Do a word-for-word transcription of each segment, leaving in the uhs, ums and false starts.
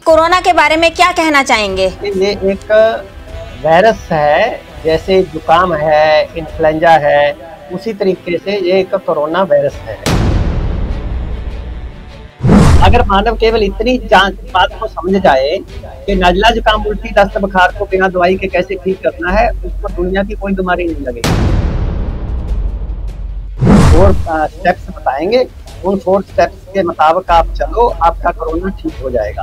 Corona के बारे में क्या कहना चाहेंगे? ये एक वायरस है, जैसे जुकाम है, इन्फ्लुएंजा है, उसी तरीके से ये एक कोरोना वायरस है। अगर मानव केवल इतनी जांच बात को समझ जाए कि नजला जुकाम उल्टी दस्त बुखार को बिना दवाई के कैसे ठीक करना है, उसको दुनिया की कोई बीमारी नहीं लगेगी। फोर स्टेप्स बताएंगे, उन फोर स्टेप्स के मुताबिक आप चलो, आपका कोरोना ठीक हो जाएगा।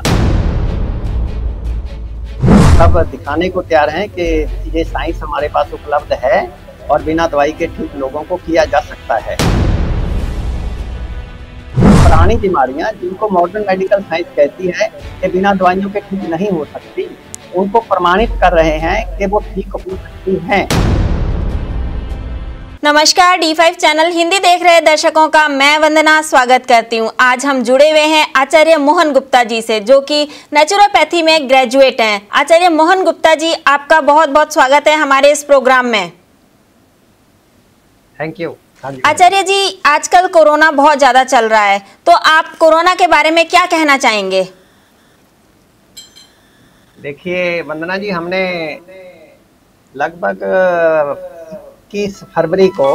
सब दिखाने को तैयार हैं कि ये साइंस हमारे पास उपलब्ध है और बिना दवाई के ठीक लोगों को किया जा सकता है। पुरानी बीमारियां जिनको मॉडर्न मेडिकल साइंस कहती है कि बिना दवाइयों के ठीक नहीं हो सकती, उनको प्रमाणित कर रहे हैं कि वो ठीक हो सकती हैं। नमस्कार, डी फाइव चैनल हिंदी देख रहे दर्शकों का मैं वंदना स्वागत करती हूं। आज हम जुड़े हुए हैं आचार्य मोहन गुप्ता जी से, जो कि नेचुरोपैथी में ग्रेजुएट हैं। आचार्य मोहन गुप्ता जी, आपका बहुत बहुत स्वागत है हमारे इस प्रोग्राम में। Thank you. आचार्य जी, आजकल कोरोना बहुत ज्यादा चल रहा है, तो आप कोरोना के बारे में क्या कहना चाहेंगे? देखिए वंदना जी, हमने लगभग इक्कीस फरवरी को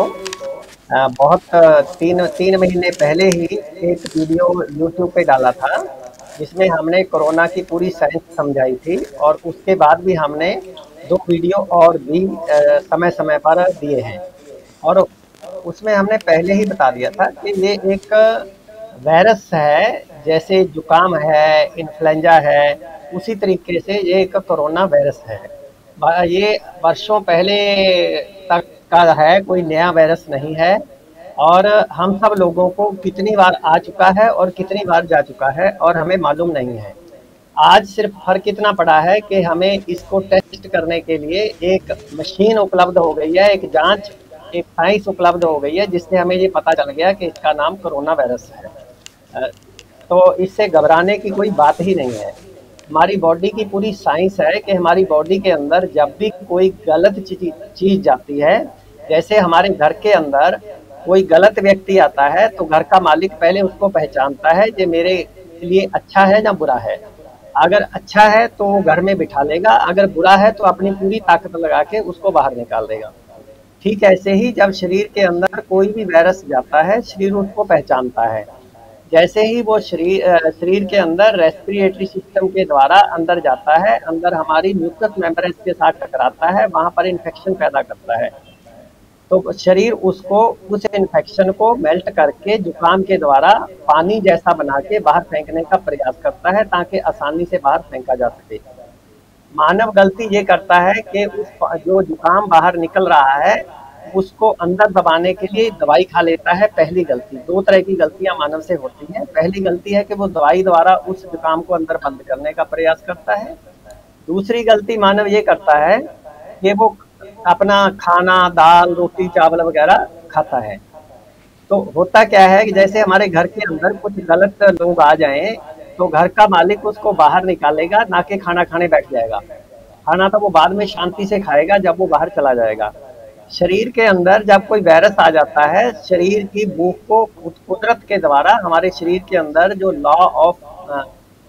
बहुत तीन तीन महीने पहले ही एक वीडियो यूट्यूब पे डाला था, जिसमें हमने कोरोना की पूरी साइंस समझाई थी, और उसके बाद भी हमने दो वीडियो और भी समय समय पर दिए हैं। और उसमें हमने पहले ही बता दिया था कि ये एक वायरस है, जैसे जुकाम है, इन्फ्लुएंजा है, उसी तरीके से ये एक कोरोना वायरस है। ये वर्षों पहले तक का है, कोई नया वायरस नहीं है, और हम सब लोगों को कितनी बार आ चुका है और कितनी बार जा चुका है और हमें मालूम नहीं है। आज सिर्फ फर्क इतना पड़ा है कि हमें इसको टेस्ट करने के लिए एक मशीन उपलब्ध हो गई है, एक जांच, एक साइंस उपलब्ध हो गई है, जिससे हमें ये पता चल गया कि इसका नाम कोरोना वायरस है। तो इससे घबराने की कोई बात ही नहीं है। हमारी बॉडी की पूरी साइंस है कि हमारी बॉडी के अंदर जब भी कोई गलत चीज जाती है, जैसे हमारे घर के अंदर कोई गलत व्यक्ति आता है तो घर का मालिक पहले उसको पहचानता है कि मेरे लिए अच्छा है या बुरा है। अगर अच्छा है तो वो घर में बिठा लेगा, अगर बुरा है तो अपनी पूरी ताकत लगा के उसको बाहर निकाल देगा। ठीक ऐसे ही जब शरीर के अंदर कोई भी वायरस जाता है, शरीर उसको पहचानता है। जैसे ही वो शरीर शरीर के अंदर रेस्पिरेटरी सिस्टम के द्वारा अंदर जाता है, अंदर हमारी म्यूकस मेम्ब्रेन के साथ टकराता है, वहाँ पर इन्फेक्शन पैदा करता है। तो शरीर उसको उस इन्फेक्शन को मेल्ट करके जुकाम के द्वारा पानी जैसा बना के बाहर फेंकने का प्रयास करता है, ताकि आसानी से बाहर फेंका जा सके। मानव गलती ये करता है कि उस जो जुकाम बाहर निकल रहा है उसको अंदर दबाने के लिए दवाई खा लेता है। पहली गलती, दो तरह की गलतियां मानव से होती हैं। पहली गलती है कि वो दवाई द्वारा उस जुकाम को अंदर बंद करने का प्रयास करता है। दूसरी गलती मानव ये करता है कि वो अपना खाना, दाल, रोटी, चावल वगैरह खाता है। तो होता क्या है कि जैसे हमारे घर के अंदर कुछ गलत लोग आ जाएं तो घर का मालिक उसको बाहर निकालेगा, ना कि खाना खाने बैठ जाएगा। खाना तो वो बाद में शांति से खाएगा जब वो बाहर चला जाएगा। शरीर के अंदर जब कोई वायरस आ जाता है, शरीर की भूख को कुदरत के द्वारा, हमारे शरीर के अंदर जो लॉ ऑफ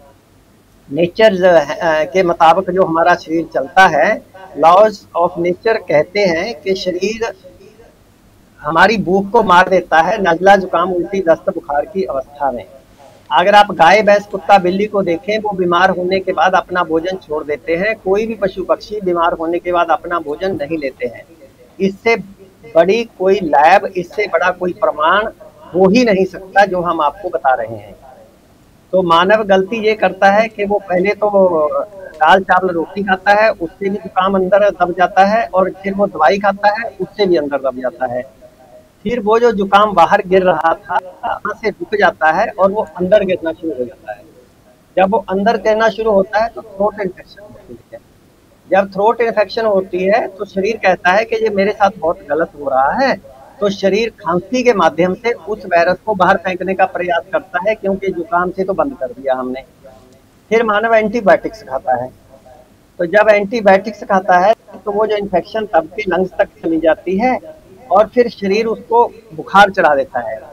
नेचर के मुताबिक जो हमारा शरीर चलता है, लॉज ऑफ नेचर कहते हैं कि शरीर हमारी भूख को मार देता है नजला, जुकाम, उल्टी, दस्त, बुखार की अवस्था में। अगर आप गाय, भैंस, कुत्ता, बिल्ली को देखें, वो बीमार होने के बाद अपना भोजन छोड़ देते हैं। कोई भी पशु पक्षी बीमार होने के बाद अपना भोजन नहीं लेते हैं। इससे बड़ी कोई लैब, इससे बड़ा कोई प्रमाण हो ही नहीं सकता जो हम आपको बता रहे हैं। तो मानव गलती ये करता है कि वो पहले तो दाल, चावल, रोटी खाता है, उससे भी जुकाम अंदर दब जाता है, और फिर वो दवाई खाता है, उससे भी अंदर दब जाता है। फिर वो जो जुकाम बाहर गिर रहा था वहां से रुक जाता है और वो अंदर गिरना शुरू हो जाता है। जब वो अंदर गिरना शुरू होता है तो थ्रोट इन्फेक्शन होती है। जब थ्रोट इन्फेक्शन होती है तो शरीर कहता है कि ये मेरे साथ बहुत गलत हो रहा है, तो शरीर खांसी के माध्यम से उस वायरस को बाहर फेंकने का प्रयास करता है, क्योंकि जुकाम से तो बंद कर दिया हमने। फिर मानव एंटीबायोटिक्स खाता है। तो जब एंटीबायोटिक्स खाता है तो वो जो इन्फेक्शन तब के लंग्स तक चली जाती है, और फिर शरीर उसको बुखार चढ़ा देता है।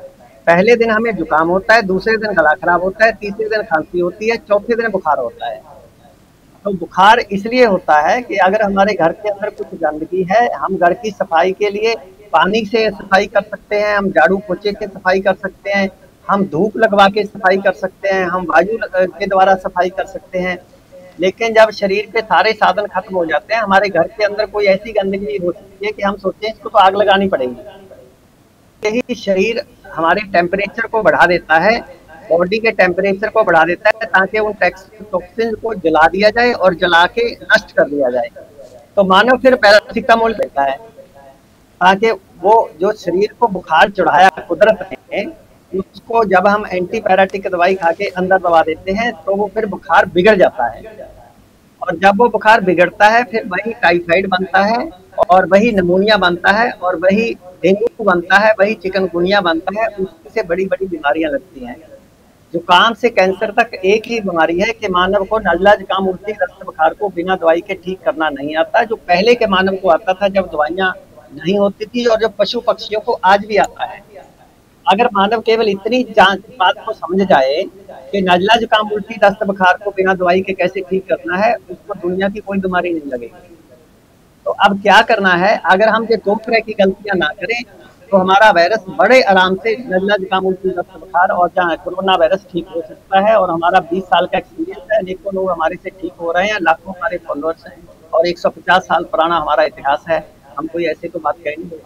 पहले दिन हमें जुकाम होता है, दूसरे दिन गला खराब होता है, तीसरे दिन खांसी होती है, चौथे दिन बुखार होता है। तो बुखार इसलिए होता है कि अगर हमारे घर के अंदर कुछ गंदगी है, हम घर की सफाई के लिए पानी से सफाई कर सकते हैं, हम झाड़ू पोछे से सफाई कर सकते हैं, हम धूप लगवा के सफाई कर सकते हैं, हम वायु के द्वारा सफाई कर सकते हैं। लेकिन जब शरीर के सारे साधन खत्म हो जाते हैं, हमारे घर के अंदर कोई ऐसी गंदगी हो सकती है कि हम सोचते हैं इसको तो आग लगानी पड़ेगी। यही शरीर हमारे टेम्परेचर को बढ़ा देता है, बॉडी के टेम्परेचर को बढ़ा देता है ताकि उन टॉक्सिन को जला दिया जाए और जला के नष्ट कर दिया जाए। तो मानव फिर पैरासिटामोल लेता है ताकि वो जो शरीर को बुखार चढ़ाया कुदरत ने, उसको जब हम एंटीबायोटिक दवाई खा के अंदर दबा देते हैं तो वो फिर बुखार बिगड़ जाता है। और जब वो बुखार बिगड़ता है फिर वही टाइफाइड बनता है और वही निमोनिया बनता है और वही डेंगू बनता है, वही चिकनगुनिया बनता है। उससे बड़ी बड़ी बीमारियां लगती हैं। जुकाम से कैंसर तक एक ही बीमारी है कि मानव को नजला, जुकाम, उल्टी, दस्त, बुखार को बिना दवाई के ठीक करना नहीं आता, जो पहले के मानव को आता था जब दवाइयां नहीं होती थी, और जो पशु पक्षियों को आज भी आता है। अगर मानव केवल इतनी जांच बात को समझ जाए कि नजला, जुकाम, उल्टी, दस्त, बुखार को बिना दवाई के कैसे ठीक करना है, उसको दुनिया की कोई बीमारी नहीं लगेगी। तो अब क्या करना है, अगर हम ये दो तरह की गलतियां ना करें तो हमारा वायरस बड़े आराम से नजला, जुकाम, उल्टी, दस्त, बुखार और जहाँ कोरोना वायरस ठीक हो सकता है। और हमारा बीस साल का एक्सपीरियंस है, अनेकों लोग हमारे से ठीक हो रहे हैं, लाखों हमारे फॉलोअर्स हैं और एक सौ पचास साल पुराना हमारा इतिहास है। हम कोई ऐसे तो बात कह नहीं।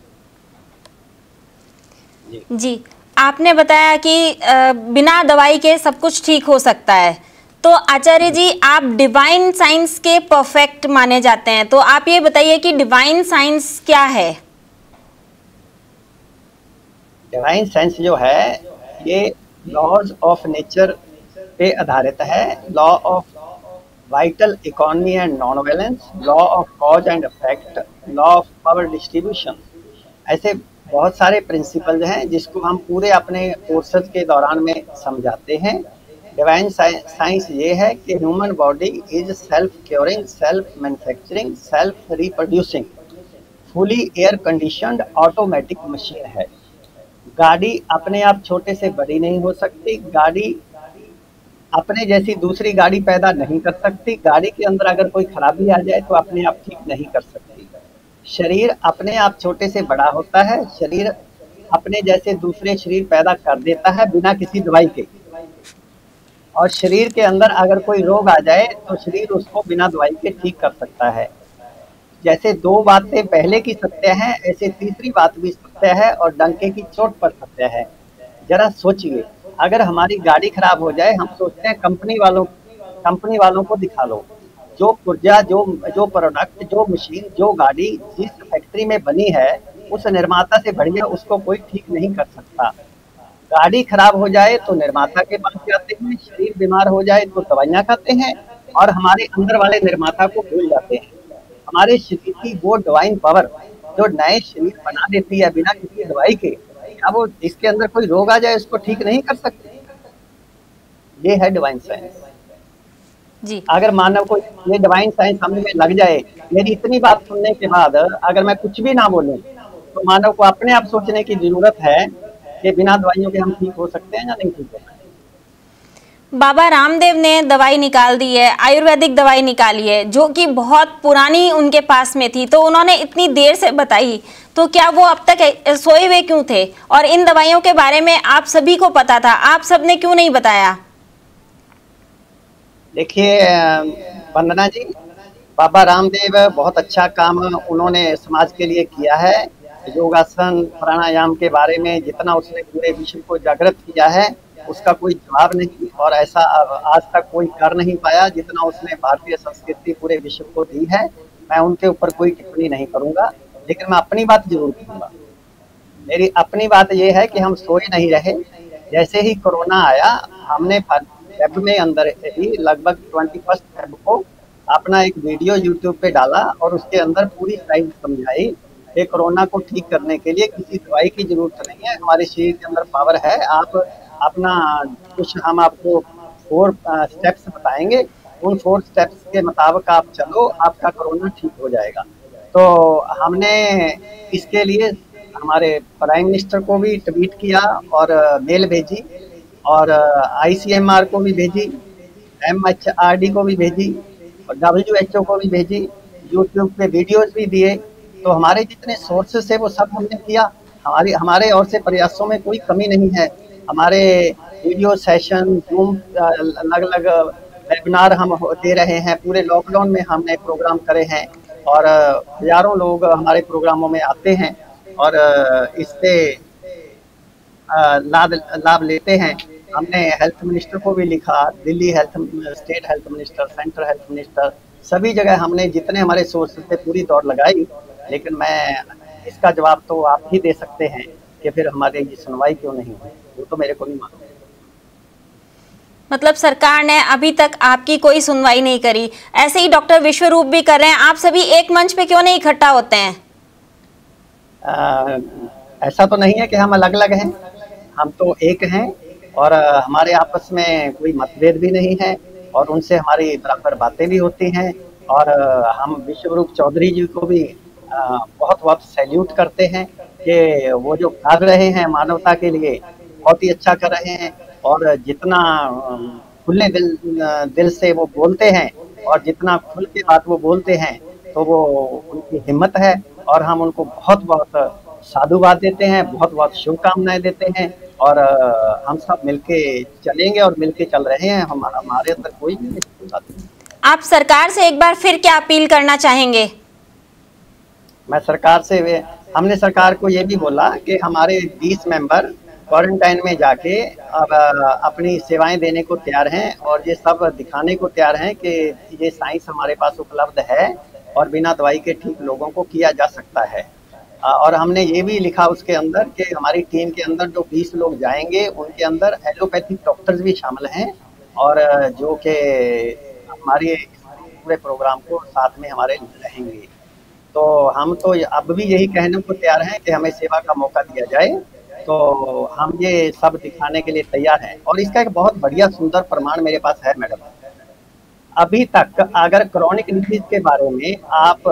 जी जी, आपने बताया कि बिना दवाई के सब कुछ ठीक हो सकता है। तो आचार्य जी, आप डिवाइन साइंस के परफेक्ट माने जाते हैं, तो आप ये बताइए कि डिवाइन साइंस क्या है? डिवाइन साइंस जो है ये लॉज ऑफ नेचर पे आधारित है। Law of vital economy and non violence, law of cause and effect, law of power distribution, ऐसे बहुत सारे प्रिंसिपल हैं जिसको हम पूरे अपने कोर्सेज के दौरान में समझाते हैं। डिवाइन साइंस ये है कि human body is self curing, self manufacturing, self reproducing, fully air conditioned automatic machine है। गाड़ी अपने आप छोटे से बड़ी नहीं हो सकती, गाड़ी अपने जैसी दूसरी गाड़ी पैदा नहीं कर सकती, गाड़ी के अंदर अगर कोई खराबी आ जाए तो अपने आप ठीक नहीं कर सकती। शरीर अपने आप छोटे से बड़ा होता है, शरीर अपने जैसे दूसरे शरीर पैदा कर देता है बिना किसी दवाई के। और शरीर के अंदर अगर कोई रोग आ जाए तो शरीर उसको बिना दवाई के ठीक कर सकता है। जैसे दो बातें पहले की सत्य है, ऐसे तीसरी बात भी सत्य है और डंके की चोट पर सत्य है। जरा सोचिए, अगर हमारी गाड़ी खराब हो जाए, हम सोचते हैं कंपनी वालों कंपनी वालों को दिखा लो। जो पुर्जा, जो जो प्रोडक्ट, जो मशीन, जो गाड़ी जिस फैक्ट्री में बनी है, उस निर्माता से बढ़िया उसको कोई ठीक नहीं कर सकता। गाड़ी खराब हो जाए तो निर्माता के पास जाते हैं, शरीर बीमार हो जाए तो दवाइयाँ खाते हैं और हमारे अंदर वाले निर्माता को भूल जाते हैं। हमारे शरीर की वो डिवाइन पावर जो नए शरीर बना देती है बिना किसी दवाई के, क्या वो इसके अंदर कोई रोग आ जाए उसको ठीक नहीं कर सकते? ये है डिवाइन साइंस जी। अगर मानव को ये डिवाइन साइंस समझ में लग जाए, मेरी इतनी बात सुनने के बाद अगर मैं कुछ भी ना बोलूं, तो मानव को अपने आप सोचने की जरूरत है कि बिना दवाइयों के हम ठीक हो सकते हैं या नहीं ठीक हो सकते। बाबा रामदेव ने दवाई निकाल दी है, आयुर्वेदिक दवाई निकाली है, जो कि बहुत पुरानी उनके पास में थी, तो उन्होंने इतनी देर से बताई, तो क्या वो अब तक सोए हुए क्यों थे? और इन दवाइयों के बारे में आप सभी को पता था, आप सबने क्यों नहीं बताया? देखिए वंदना जी, बाबा रामदेव बहुत अच्छा काम उन्होंने समाज के लिए किया है। योगासन, प्राणायाम के बारे में जितना उसने पूरे विश्व को जागृत किया है उसका कोई जवाब नहीं, और ऐसा आज तक कोई कर नहीं पाया जितना उसने भारतीय संस्कृति पूरे विश्व को दी है। मैं उनके ऊपर कोई टिप्पणी नहीं करूंगा, लेकिन मैं अपनी बात जरूर करूंगा। मेरी अपनी बात यह है कि हम सोए नहीं रहे। जैसे ही कोरोना आया, हमने फेब में अंदर ही लगभग ट्वेंटी फर्स्ट फेब को अपना एक वीडियो यूट्यूब पे डाला और उसके अंदर पूरी साइंस समझाई कि कोरोना को ठीक करने के लिए किसी दवाई की जरूरत नहीं है, हमारे शरीर के अंदर पावर है। आप अपना कुछ हम आपको फोर स्टेप्स बताएंगे, उन फोर स्टेप्स के मुताबिक आप चलो, आपका कोरोना ठीक हो जाएगा। तो हमने इसके लिए हमारे प्राइम मिनिस्टर को भी ट्वीट किया और मेल भेजी और आईसीएमआर को भी भेजी, एमएचआरडी को भी भेजी और डब्ल्यूएचओ को भी भेजी, यूट्यूब पे वीडियोस भी दिए। तो हमारे जितने सोर्सेस है वो सब हमने किया। हमारी हमारे और से प्रयासों में कोई कमी नहीं है। हमारे वीडियो सेशन, जूम, अलग अलग वेबिनार हम दे रहे हैं। पूरे लॉकडाउन में हमने प्रोग्राम करे हैं और हजारों लोग हमारे प्रोग्रामों में आते हैं और इससे लाभ लाभ लेते हैं। हमने हेल्थ मिनिस्टर को भी लिखा, Delhi health, state health minister, central health minister, सभी जगह हमने जितने हमारे सोर्सेस थे पूरी दौड़ लगाई। लेकिन मैं इसका जवाब तो आप ही दे सकते हैं कि फिर हमारे ये सुनवाई क्यों नहीं हुई, वो तो मेरे को नहीं मालूम। मतलब सरकार ने अभी तक आपकी कोई सुनवाई नहीं करी। ऐसे ही डॉक्टर विश्वरूप भी कर रहे हैं, आप सभी एक मंच पे क्यों नहीं इकट्ठा होते हैं? आ, ऐसा तो नहीं है कि हम अलग अलग हैं, हम तो एक हैं और हमारे आपस में कोई मतभेद भी नहीं है और उनसे हमारी बराबर बातें भी होती हैं। और हम विश्वरूप चौधरी जी को भी बहुत बहुत सैल्यूट करते हैं कि वो जो कर रहे हैं मानवता के लिए बहुत ही अच्छा कर रहे हैं और जितना खुले दिल दिल से वो बोलते हैं और जितना खुल के बात वो बोलते हैं तो वो उनकी हिम्मत है और हम उनको बहुत बहुत साधुवाद देते हैं, बहुत बहुत शुभकामनाएं देते हैं और हम सब मिलके चलेंगे और मिलके चल रहे हैं। हमारा हमारे अंदर कोई भी बात नहीं। आप सरकार से एक बार फिर क्या अपील करना चाहेंगे? मैं सरकार से, हमने सरकार को ये भी बोला कि हमारे बीस मेंबर क्वारंटाइन में जाके अब अपनी सेवाएं देने को तैयार हैं और ये सब दिखाने को तैयार हैं कि ये साइंस हमारे पास उपलब्ध है और बिना दवाई के ठीक लोगों को किया जा सकता है। और हमने ये भी लिखा उसके अंदर कि हमारी टीम के अंदर जो बीस लोग जाएंगे उनके अंदर एलोपैथिक डॉक्टर्स भी शामिल हैं और जो कि हमारे पूरे प्रोग्राम को साथ में हमारे रहेंगे। तो हम तो अब भी यही कहने को तैयार हैं कि हमें सेवा का मौका दिया जाए, तो हम ये सब दिखाने के लिए तैयार हैं। और इसका एक बहुत बढ़िया सुंदर प्रमाण मेरे पास है मैडम। अभी तक अगर क्रॉनिक डिजीज के बारे में आप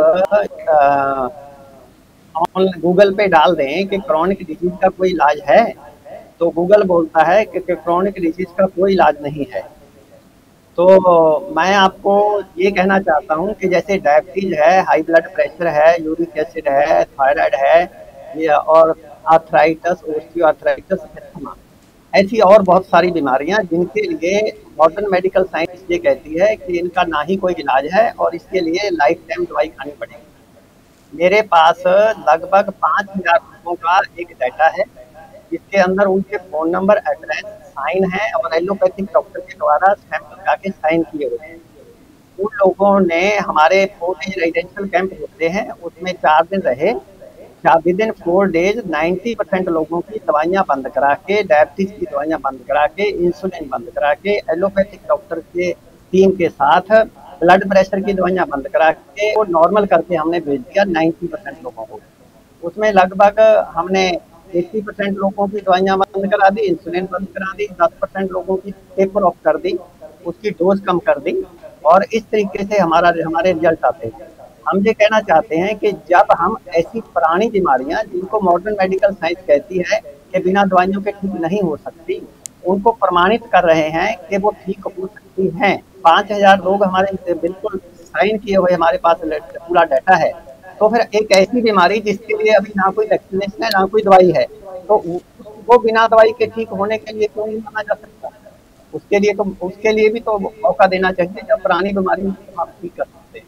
ऑनलाइन गूगल पे डाल दें कि क्रॉनिक डिजीज का कोई इलाज है तो गूगल बोलता है कि क्रॉनिक डिजीज का कोई इलाज नहीं है। तो मैं आपको ये कहना चाहता हूँ कि जैसे डायबिटीज है, हाई ब्लड प्रेशर है, यूरिक एसिड है, थायराइड है और आर्थराइटिस, ओस्टियोआर्थराइटिस, अस्थमा, ऐसी और बहुत सारी बीमारियां जिनके लिए मॉडर्न मेडिकल साइंस ये कहती है कि इनका ना ही कोई इलाज है और इसके लिए लाइफ टाइम दवाई खानी पड़ेगी। मेरे पास लगभग पाँच हजार लोगों का एक डाटा है जिसके अंदर उनके फोन नंबर, एड्रेस, साइन है और एलोपैथिक डॉक्टर के द्वारा स्टैंप लगा के साइन किए हुए हैं। उन लोगों ने हमारे फोर डेज रेजिडेंशियल कैंप होते हैं उसमें चार दिन रहे। Within four days ninety percent लोगों की दवाइयाँ बंद करा के, डायबिटीज की दवाइयाँ बंद करा के, इंसुलिन बंद करा के, एलोपैथिक डॉक्टर के टीम के साथ ब्लड प्रेशर की दवाइयाँ बंद करा के वो नॉर्मल करके हमने भेज दिया नाइन्टी परसेंट लोगों को। उसमें लगभग हमने अस्सी परसेंट लोगों की दवाइयाँ बंद करा दी, इंसुलिन बंद करा दी, दस परसेंट लोगों की टेपर ऑफ कर दी, उसकी डोज कम कर दी और इस तरीके से हमारा हमारे रिजल्ट आते हैं। हम ये कहना चाहते हैं कि जब हम ऐसी पुरानी बीमारियां जिनको मॉडर्न मेडिकल साइंस कहती है कि बिना दवाइयों के ठीक नहीं हो सकती, उनको प्रमाणित कर रहे हैं कि वो ठीक हो सकती हैं। पाँच हजार लोग हमारे बिल्कुल साइन किए हुए हमारे पास पूरा डाटा है। तो फिर एक ऐसी बीमारी जिसके लिए अभी ना कोई वैक्सीनेशन है ना कोई दवाई है, तो वो बिना दवाई के ठीक होने के लिए क्यों नहीं माना जा सकता? उसके लिए तो उसके लिए भी तो मौका देना चाहिए जब पुरानी बीमारी को आप ठीक कर सकते हैं।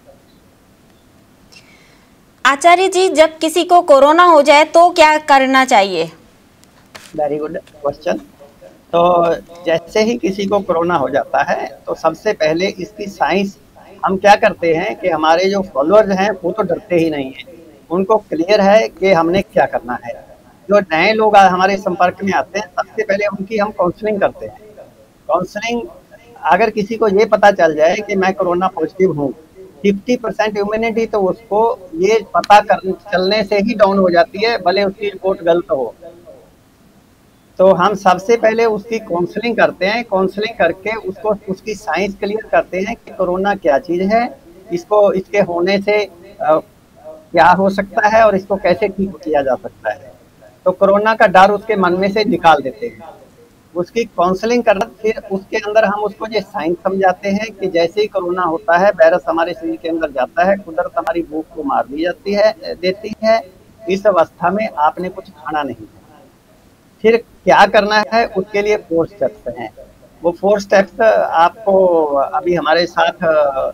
आचार्य जी, जब किसी को कोरोना हो जाए तो क्या करना चाहिए? Very good question. तो जैसे ही किसी को कोरोना हो जाता है तो सबसे पहले इसकी साइंस हम क्या करते हैं कि हमारे जो फॉलोअर्स हैं वो तो डरते ही नहीं हैं, उनको क्लियर है कि हमने क्या करना है। जो नए लोग हमारे संपर्क में आते हैं सबसे पहले उनकी हम काउंसलिंग करते हैं। काउंसलिंग, अगर किसी को ये पता चल जाए कि मैं कोरोना पॉजिटिव हूँ, फिफ्टी परसेंट इम्यूनिटी तो उसको ये पता कर चलने से ही डाउन हो जाती है, भले उसकी रिपोर्ट गलत हो। तो हम सबसे पहले उसकी काउंसलिंग करते हैं, काउंसलिंग करके उसको उसकी साइंस क्लियर करते हैं कि कोरोना क्या चीज़ है, इसको इसके होने से आ, क्या हो सकता है और इसको कैसे ठीक किया जा सकता है। तो कोरोना का डर उसके मन में से निकाल देते हैं। उसकी काउंसलिंग करना, फिर उसके अंदर हम उसको ये साइंस समझाते हैं कि जैसे ही कोरोना होता है, वायरस हमारे शरीर के अंदर जाता है, कुदरत हमारी भूख को मार दी जाती है देती है। इस अवस्था में आपने कुछ खाना नहीं है। फिर क्या करना है, उसके लिए फोर स्टेप्स हैं। वो फोर स्टेप्स आपको अभी हमारे साथ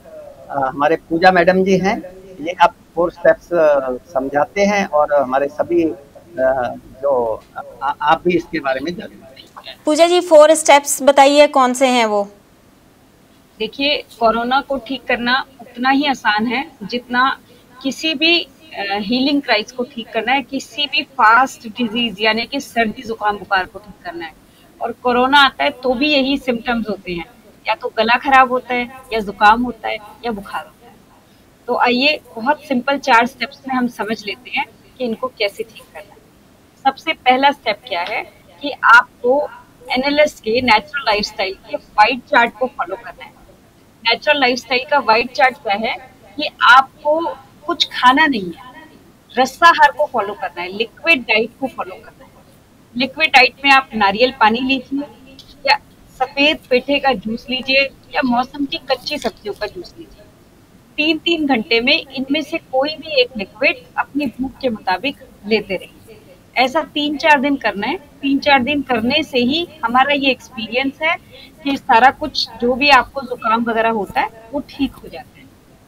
हमारे पूजा मैडम जी हैं, ये आप फोर स्टेप्स समझाते हैं और हमारे सभी जो आ, आप भी इसके बारे में जानते हैं। पूजा जी, फोर स्टेप्स बताइए कौन से हैं वो? देखिए, कोरोना को ठीक करना उतना ही आसान है जितना किसी भी हीलिंग क्राइस को ठीक करना है, किसी भी फास्ट डिजीज यानी कि सर्दी जुकाम बुखार को ठीक करना है। और कोरोना आता है तो भी यही सिम्टम्स होते हैं, या तो गला खराब होता है, या जुकाम होता है, या बुखार होता है। तो आइए बहुत सिंपल चार स्टेप्स में हम समझ लेते हैं कि इनको कैसे ठीक करना है। सबसे पहला स्टेप क्या है कि आपको एन एल एस के नेचुरल लाइफस्टाइल के वाइट चार्ट को फॉलो करना है। नेचुरल लाइफस्टाइल का वाइट चार्ट क्या है कि आपको कुछ खाना नहीं है, रसाहार को फॉलो करना है, लिक्विड डाइट को फॉलो करना है। लिक्विड डाइट में आप नारियल पानी लीजिए, या सफेद पेठे का जूस लीजिए, या मौसम की कच्ची सब्जियों का जूस लीजिए। तीन तीन घंटे में इनमें से कोई भी एक लिक्विड अपनी भूख के मुताबिक लेते रहिए। ऐसा तीन चार दिन करना है। तीन चार दिन करने से ही हमारा ये एक्सपीरियंस है कि सारा कुछ जो भी आपको जुकाम वगैरह होता है वो ठीक हो जाता है।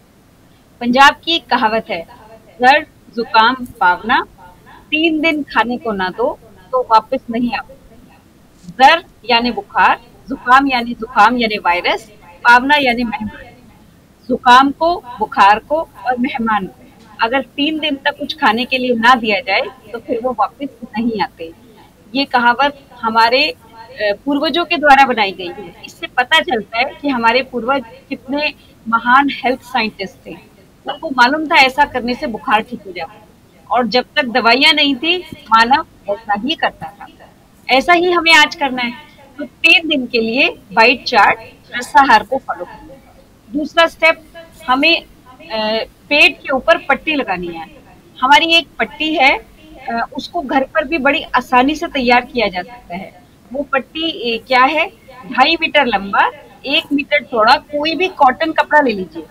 पंजाब की एक कहावत है, दर्द जुकाम पावना, तीन दिन खाने को ना दो तो वापस नहीं आ। दर्द यानी बुखार, जुकाम यानी जुकाम यानी वायरस, पावना यानी मेहमान। जुकाम को, बुखार को और मेहमान को अगर तीन दिन तक कुछ खाने के लिए ना दिया जाए तो फिर वो वापस नहीं आते। ये कहावत हमारे पूर्वजों के द्वारा बनाई गई है। इससे पता चलता है कि हमारे पूर्वज कितने महान हेल्थ साइंटिस्ट थे। उनको मालूम था ऐसा करने से बुखार ठीक हो जाता, और जब तक दवाइयां नहीं थी मानव ऐसा ही करता था। ऐसा ही हमें आज करना है। तो तीन दिन के लिए वाइट चार्ट, रसाहार को फॉलो करना है। दूसरा स्टेप, हमें आ, पेट के ऊपर पट्टी लगानी है। हमारी एक पट्टी है, आ, उसको घर पर भी बड़ी आसानी से तैयार किया जा सकता है। वो पट्टी ए, क्या है, ढाई मीटर लंबा, एक मीटर चौड़ा कोई भी कॉटन कपड़ा ले लीजिए।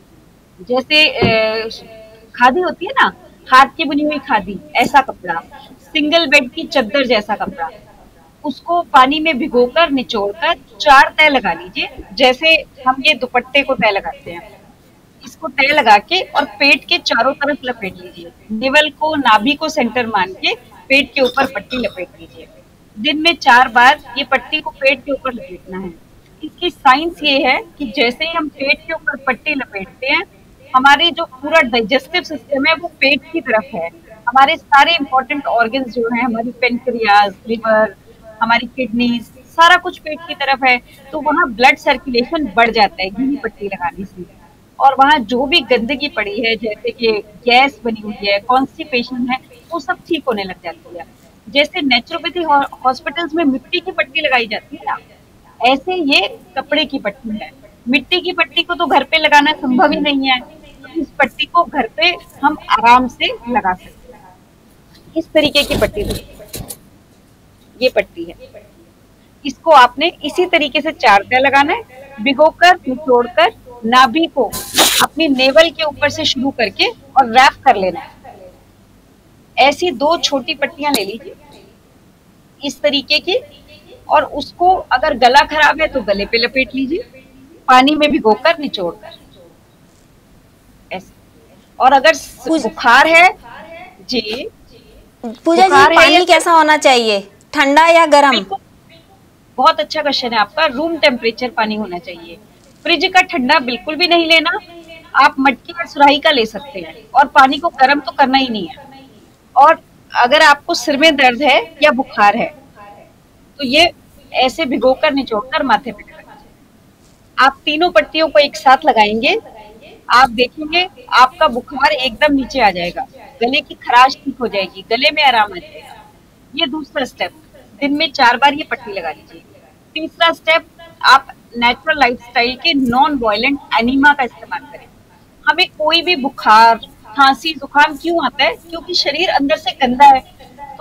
जैसे आ, खादी होती है ना, हाथ की बुनी हुई खादी, ऐसा कपड़ा, सिंगल बेड की चद्दर जैसा कपड़ा, उसको पानी में भिगोकर निचोड़कर चार तय लगा लीजिए, जैसे हम ये दुपट्टे को तय लगाते हैं। इसको तय लगा के और पेट के चारों तरफ लपेट लीजिए। नेवल को, नाभि को सेंटर मान के पेट के ऊपर पट्टी लपेट लीजिए। दिन में चार बार ये पट्टी को पेट के ऊपर लपेटना है। इसकी साइंस ये है कि जैसे ही हम पेट के ऊपर पट्टी लपेटते हैं, हमारे जो पूरा डाइजेस्टिव सिस्टम है वो पेट की तरफ है। हमारे सारे इंपॉर्टेंट ऑर्गन्स जो हैं, हमारी पेनक्रियाज, लिवर, हमारी किडनीज, सारा कुछ पेट की तरफ है। तो वहाँ ब्लड सर्कुलेशन बढ़ जाता है यही पट्टी लगाने से। और वहाँ जो भी गंदगी पड़ी है, जैसे कि गैस बनी हुई है, कॉन्स्टिपेशन है, वो सब ठीक होने लग जाती है। जैसे नेचुरोपैथी हॉस्पिटल्स में मिट्टी की पट्टी लगाई जाती है ना, ऐसे ये कपड़े की पट्टी है। मिट्टी की पट्टी को तो घर पे लगाना संभव ही नहीं है, तो इस पट्टी को घर पे हम आराम से लगा सकते हैं। इस तरीके की पट्टी, ये पट्टी है, इसको आपने इसी तरीके से चार तय लगाना है। भिगोकर, निचोड़कर नाभि को अपनी नेवल के ऊपर से शुरू करके और रैप कर लेना है। ऐसी दो छोटी पट्टियां ले लीजिए इस तरीके की, और उसको अगर गला खराब है तो गले पे लपेट लीजिए, पानी में भिगोकर निचोड़कर ऐसे। और अगर बुखार है जी, पूजा जी, पानी कैसा होना चाहिए, ठंडा या गर्म? बहुत अच्छा क्वेश्चन है आपका। रूम टेम्परेचर पानी होना चाहिए। फ्रिज का ठंडा बिल्कुल भी नहीं लेना। आप मटकी या सुराही का ले सकते हैं, और पानी को गर्म तो करना ही नहीं है। और अगर आपको सिर में दर्द है या बुखार है तो ये ऐसे भिगोकर निचोड़कर माथे पे लगाइए। आप तीनों पट्टियों को एक साथ लगाएंगे, आप देखेंगे आपका बुखार एकदम नीचे आ जाएगा, गले की खराश ठीक हो जाएगी, गले में आराम आ जाएगा। ये दूसरा स्टेप, दिन में चार बार ये पट्टी लगा लीजिए। तीसरा स्टेप, आप नेचुरल लाइफस्टाइल के नॉन वायलेंट एनीमा का इस्तेमाल करें। हमें कोई भी बुखार, खांसी, जुकाम क्यों आता है? क्योंकि शरीर अंदर से गंदा है। तो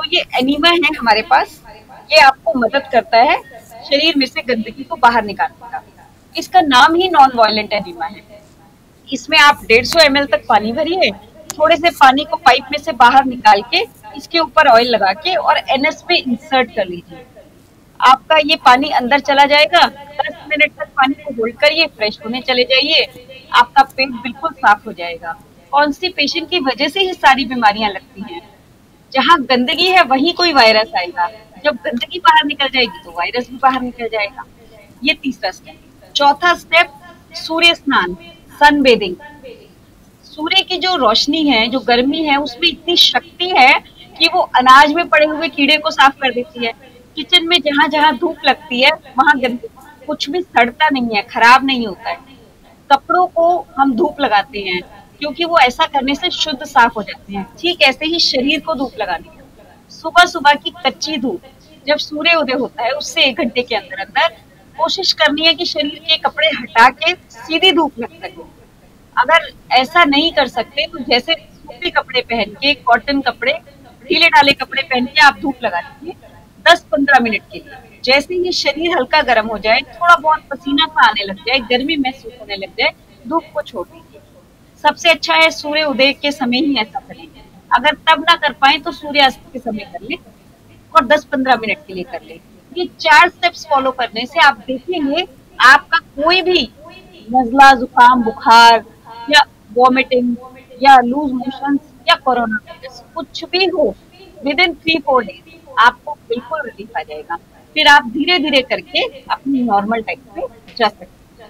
ये एनीमा है हमारे पास, ये आपको मदद करता है शरीर में से गंदगी को बाहर निकालने का। इसका नाम ही नॉन वायलेंट एनीमा है। इसमें आप डेढ़ सौ एम एल तक पानी भरिए, थोड़े से पानी को पाइप में से बाहर निकाल के इसके ऊपर ऑयल लगा के और एनएस पे इंसर्ट कर लीजिए। आपका ये पानी अंदर चला जाएगा, दस मिनट तक पानी को होल्ड करिए, फ्रेश होने चले जाइए, आपका पेट बिल्कुल साफ हो जाएगा। कॉन्स्टिपेशन की वजह से ये सारी बीमारियां लगती हैं। जहाँ गंदगी है वहीं कोई वायरस आएगा, जब गंदगी बाहर निकल जाएगी तो वायरस भी बाहर निकल जाएगा। ये तीसरा स्टेप। चौथा स्टेप, सूर्य स्नान, सन बेदिंग। सूर्य की जो रोशनी है, जो गर्मी है, उसमें इतनी शक्ति है कि वो अनाज में पड़े हुए कीड़े को साफ कर देती है। किचन में जहां जहां धूप लगती है वहां गंदगी कुछ भी सड़ता नहीं है, खराब नहीं होता है। कपड़ों को हम धूप लगाते हैं क्योंकि वो ऐसा करने से शुद्ध साफ हो जाते हैं। ठीक ऐसे ही शरीर को धूप लगानी है। सुबह सुबह की कच्ची धूप, जब सूर्य उदय होता है उससे एक घंटे के अंदर अंदर कोशिश करनी है कि शरीर के कपड़े हटा के सीधी धूप लग सके। अगर ऐसा नहीं कर सकते तो जैसे सूती कपड़े पहन के, कॉटन कपड़े, ढीले ढाले कपड़े पहन के आप धूप लगा दीजिए दस पंद्रह मिनट के लिए। जैसे ही शरीर हल्का गर्म हो जाए, थोड़ा बहुत पसीना सा आने लग जाए, गर्मी महसूस होने लग जाए, धूप को छोड़ दीजिए। सबसे अच्छा है सूर्य उदय के समय ही ऐसा करें। अगर तब ना कर पाए तो सूर्यास्त के समय कर ले और दस पंद्रह मिनट के लिए कर ले। ये चार स्टेप्स फॉलो करने से आप देखेंगे आपका कोई भी नजला, जुकाम, बुखार या वॉमिटिंग या लूज मोशन या कोरोना वायरस कुछ भी हो, within three four days आपको बिल्कुल रिलीफ आ जाएगा। फिर आप धीरे धीरे करके अपनी नॉर्मल टाइप पे जा सकते हैं।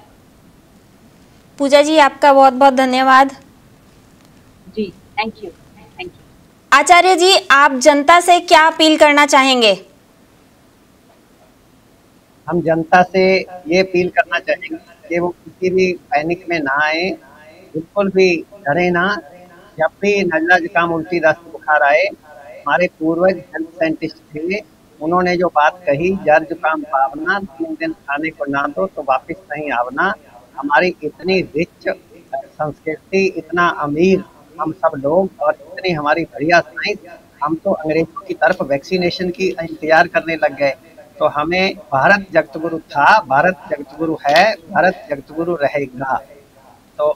पूजा जी, आपका बहुत बहुत धन्यवाद। जी, thank you thank you. Acharya ji, आप जनता से क्या अपील करना चाहेंगे? हम जनता से ये अपील करना चाहेंगे कि वो किसी भी पैनिक में ना आए, बिल्कुल भी डरे ना। जब भी नजला, जुकाम, उल्टी, दस्त, बुखार आए, हमारे पूर्वज हेल्थ साइंटिस्ट थे, उन्होंने जो बात कही, जर जुकाम पावना, तीन दिन खाने को ना दो तो वापिस नहीं आवना। हमारी इतनी रिच संस्कृति, इतना अमीर हम सब लोग और इतनी हमारी बढ़िया साइंस, हम तो अंग्रेजों की तरफ वैक्सीनेशन की इंतजार करने लग गए। तो हमें भारत जगत गुरु था, भारत जगत गुरु है, भारत जगत गुरु रहेगा। तो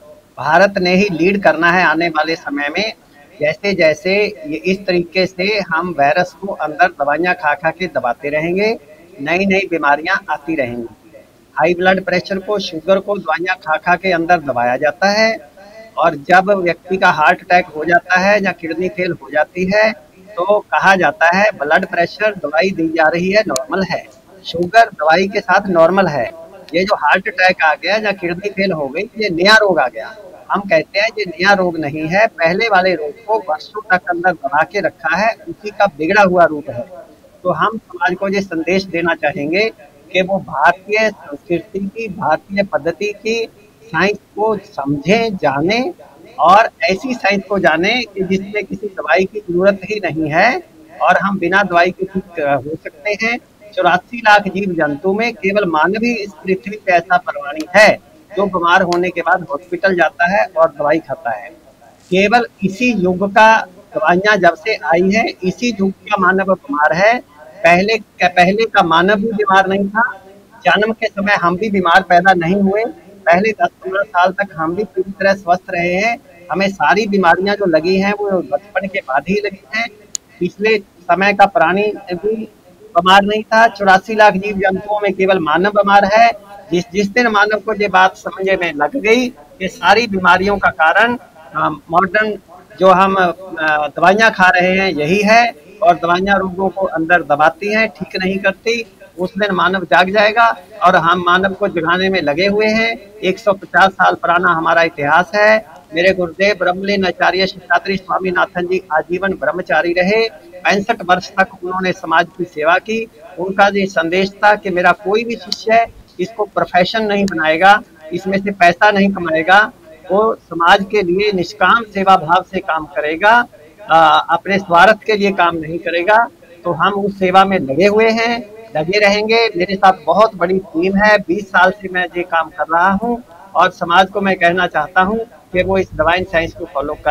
भारत ने ही लीड करना है आने वाले समय में। जैसे जैसे ये इस तरीके से हम वायरस को अंदर दवाइयाँ खा खा के दबाते रहेंगे, नई नई बीमारियां आती रहेंगी। हाई ब्लड प्रेशर को, शुगर को दवाइयाँ खा खा के अंदर दबाया जाता है, और जब व्यक्ति का हार्ट अटैक हो जाता है या किडनी फेल हो जाती है तो कहा जाता है ब्लड प्रेशर दवाई दी जा रही है, नॉर्मल है, शुगर दवाई के साथ नॉर्मल है, ये जो हार्ट अटैक आ गया या किडनी फेल हो गई, ये नया रोग आ गया। हम कहते हैं ये नया रोग नहीं है, पहले वाले रोग को वर्षों तक अंदर दबा के रखा है, उसी का बिगड़ा हुआ रूप है। तो हम समाज को ये संदेश देना चाहेंगे कि वो भारतीय संस्कृति की, भारतीय पद्धति की साइंस को समझें, जाने, और ऐसी साइंस को जाने कि जिसमें किसी दवाई की जरूरत ही नहीं है और हम बिना दवाई के ठीक हो सकते हैं। चौरासी लाख जीव जंतु में केवल मानव ही इस पृथ्वी पे ऐसा प्राणी है जो बीमार होने के बाद हॉस्पिटल जाता है और दवाई खाता है। केवल इसी युग का दवाइयाँ जब से आई है, इसी युग का मानव बीमार है। पहले पहले का मानव भी बीमार नहीं था, जन्म के समय हम भी बीमार पैदा नहीं हुए, पहले दस पंद्रह साल तक हम भी पूरी तरह स्वस्थ रहे हैं। हमें सारी बीमारियां जो लगी हैं वो बचपन के बाद ही लगी हैं। पिछले समय का प्राणी भी बीमार नहीं था। चौरासी लाख जीव जंतुओं में केवल मानव बीमार है। जिस जिस दिन मानव को ये बात समझे में लग गई कि सारी बीमारियों का कारण मॉडर्न जो हम दवाइयाँ खा रहे हैं यही है, और दवाइयाँ रोगों को अंदर दबाती हैं, ठीक नहीं करती, उस दिन मानव जाग जाएगा। और हम मानव को जगाने में लगे हुए हैं। एक सौ पचास साल पुराना हमारा इतिहास है। मेरे गुरुदेव ब्रह्मलीन आचार्य शेषाद्रि स्वामीनाथन जी आजीवन ब्रह्मचारी रहे, पैंसठ वर्ष तक उन्होंने समाज की सेवा की। उनका ये संदेश था कि मेरा कोई भी शिष्य इसको प्रोफेशन नहीं बनाएगा, इसमें से पैसा नहीं कमाएगा, वो समाज के लिए निष्काम सेवा भाव से काम करेगा, आ, अपने स्वार्थ के लिए काम नहीं करेगा। तो हम उस सेवा में लगे हुए हैं, लगे रहेंगे। मेरे साथ बहुत बड़ी टीम है, बीस साल से मैं ये काम कर रहा हूँ, और समाज को मैं कहना चाहता हूँ कि वो इस डिवाइन साइंस को फॉलो करें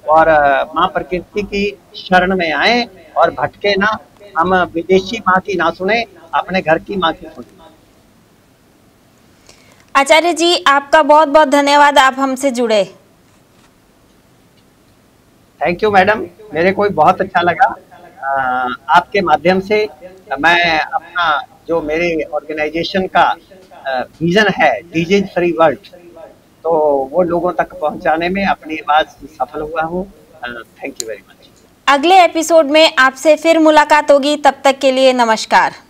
और माँ प्रकृति की शरण में आए और भटके ना, हम विदेशी माँ की ना सुने, अपने घर की माँ की सुने। आचार्य जी, आपका बहुत बहुत धन्यवाद, आप हमसे जुड़े। थैंक यू मैडम, मेरे को बहुत अच्छा लगा। आ, आपके माध्यम से मैं अपना जो मेरे ऑर्गेनाइजेशन का विजन है, डिजीज फ्री वर्ल्ड, तो वो लोगों तक पहुंचाने में अपनी आवाज सफल हुआ हूँ। Thank you very much. अगले एपिसोड में आपसे फिर मुलाकात होगी, तब तक के लिए नमस्कार।